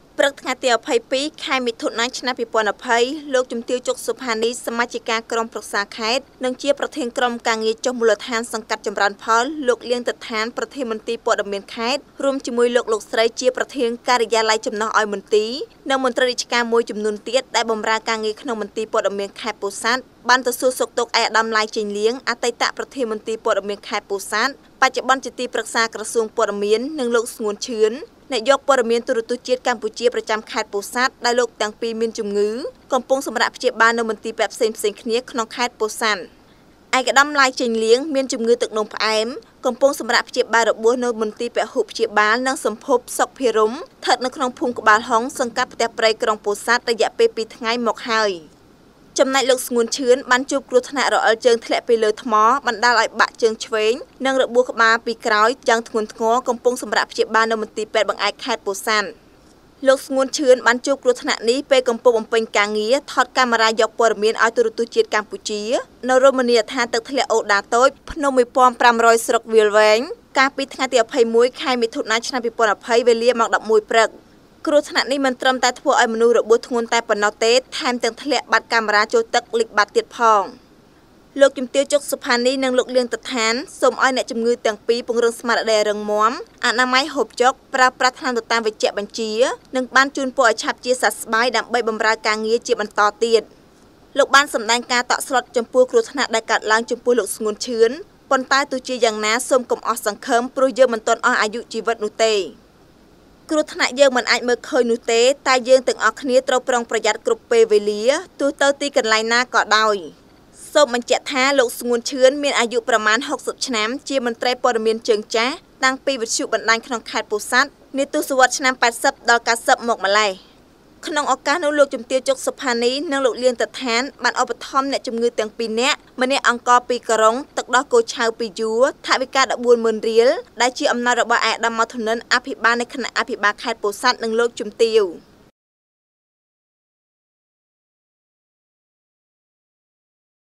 ព្រឹកថ្ងៃទី22ខែមិថុនាឆ្នាំ2020លោកជំទាវជុកសុផានីសមាជិកាក្រុមប្រឹក្សាខេត្តនិងជាប្រធានក្រុមការងារចុះមូលដ្ឋានសង្កាត់ចម្រើនផលលោកលៀងតឋានប្រធានមន្ទីរព័ត៌មានខេត្តរួមជាមួយលោកស្រីជាប្រធានការិយាល័យចំណោះឲ្យមន្ទីរនិងមន្ត្រីរាជការមួយចំនួនទៀតដែលបម្រើការងារក្នុងមន្ទីរព័ត៌មានខេត្តពោធិ៍សាត់បានទៅសួរសុខទុក្ខឯកឧត្តមឡាយចេញលៀងអតីតប្រធានមន្ទីរព័ត៌មានខេត្តពោធិ៍សាត់បច្ចុប្បន្នជាទីប្រឹក្សាក្រសួងព័ត៌មាននិងលោកស្ងួនឈឿនអ្នកយកព័ត៌មានទូរទស្សន៍ជាតិកម្ពុជាប្រចាំខេត្តពោធិ៍សាត់ដែលលោកទាំងពីរមានជំងឺកំពុងសម្រាប់ព្យាបាលនៅមន្ទីរពេទ្យផ្សេងៗគ្នាក្នុងខេត្តពោធិ៍សាត់ឯកឧត្តមឡាយចេញលៀងមានជំងឺទឹកនោមផ្អែមកំពុងសម្រាប់ព្យាបាលរបួសនៅមន្ទីរពហុព្យាបាលនិងសម្ភពសុខភិរមស្ថិតនៅក្នុងភូមិក្បាលហុងសង្កាត់ផ្ទះព្រៃក្រុងពោធិ៍សាត់រយៈពេល2ថ្ងៃមកហើយចំណែកលោកស្ងួនឈឿនបានជួបគ្រោះថ្នាក់រអិលជើងធ្លាក់ពីលើថ្មបណ្ដាលឲ្យបាក់ជើងឆ្វេងនិងរបួសក្បាលពីក្រោយយ៉ាងធ្ងន់ធ្ងរកំពុងសម្រាប់ព្យាបាលនៅមន្ទីរពេទ្យបង្អែកខេត្តពោធិ៍សាត់លោកស្ងួនឈឿនបានជួបគ្រោះថ្នាក់នេះពេលកំពុងបំពេញការងារថតកាមេរ៉ាយកព័ត៌មានឲ្យទូរទស្សន៍ជាតិកម្ពុជានៅរមណីយដ្ឋានទឹកធ្លាក់អូដាតូចភ្នំ1500ស្រុកវាលវែងកាលពីថ្ងៃទី21ខែមិថុនាឆ្នាំ2020វេលាម៉ោង11ព្រឹកគ្រោះថ្នាក់នេះមិនត្រឹមតែធ្វើឲ្យមនុស្សរបួសធ្ងន់តែប៉ុណ្ណោះទេថែមទាំងធ្លាក់បាត់កាមេរ៉ាចូលទឹកលិចបាត់ទៀតផងលោកជំទាវជុកសុផានីនិងលោកលៀងតឋានសូមឲ្យអ្នកជំងឺទាំងពីរពង្រឹងស្មារតីរឹងមាំអនាម័យហូបចុកប្រើប្រាស់ថ្នាំទៅតាមវេជ្ជបញ្ជានិងបានជូនពរឲ្យឆាប់ជាសះស្បើយដើម្បីបម្រើការងារជាបន្តទៀតលោកបានសម្ដែងការតក់ស្លុតចំពោះគ្រោះថ្នាក់ដែលកើតឡើងចំពោះលោកស្ងួនឈឿនប៉ុន្តែទោះជាយ៉ាងណាសូមកុំអស់សង្ឃឹមព្រោះយើងមិនទាន់អស់អាយុជីវិតនោះទេគ្រោះថ្នាក់យើងមិនអាចមើលឃើញនោះទេតែយើងទាំងអស់គ្នាត្រូវប្រុងប្រយ័ត្នគ្រប់ពេលវេលាទោះទៅទីកន្លែងណាក៏ដោយសូមបញ្ជាក់ថាលោកស្ងួនឈឿនមានអាយុប្រមាណ60ឆ្នាំជាមន្ត្រីព័ត៌មានជើងចាស់តាំងពីវិទ្យុបណ្ដាញក្នុងខេត្តពោធិ៍សាត់នាទសវត្សរ៍ឆ្នាំ80ដល់90មកម្លេះក្នុងឱកាសនោះលោកជំទាវជុកសុផានីនិងលោកលៀងតឋានបានឧបត្ថម្ភអ្នកជំងឺទាំងពីរនាក់ម្នាក់អង្គ2ការុងទឹកដោះគោឆៅ2យួរថវិកា140,000រៀលដែលជាអំណោយរបស់ឯកឧត្តមម៉ៅធុនិនអភិបាលនៃគណៈអភិបាលខេត្តពោធិ៍សាត់និងលោកជំទាវ